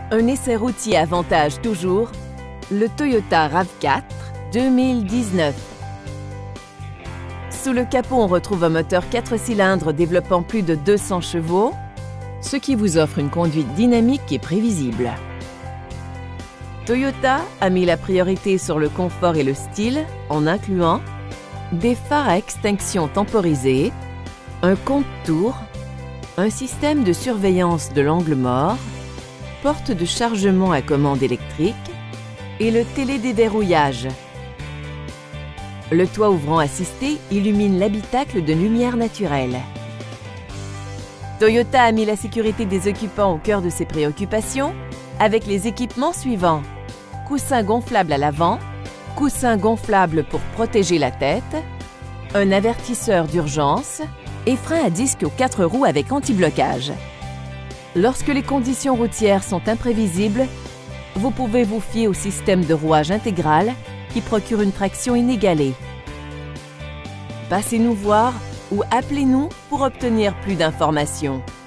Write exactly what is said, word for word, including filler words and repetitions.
Un essai routier avantage toujours le Toyota RAV quatre deux mille dix-neuf. Sous le capot, on retrouve un moteur quatre cylindres développant plus de deux cents chevaux, ce qui vous offre une conduite dynamique et prévisible. Toyota a mis la priorité sur le confort et le style en incluant des phares à extinction temporisée, un compte-tours, un système de surveillance de l'angle mort, porte de chargement à commande électrique et le télédéverrouillage. Le toit ouvrant assisté illumine l'habitacle de lumière naturelle. Toyota a mis la sécurité des occupants au cœur de ses préoccupations avec les équipements suivants: coussin gonflable à l'avant, coussin gonflable pour protéger la tête, un avertisseur d'urgence et frein à disque aux quatre roues avec anti-blocage. Lorsque les conditions routières sont imprévisibles, vous pouvez vous fier au système de rouage intégral qui procure une traction inégalée. Passez nous voir ou appelez-nous pour obtenir plus d'informations.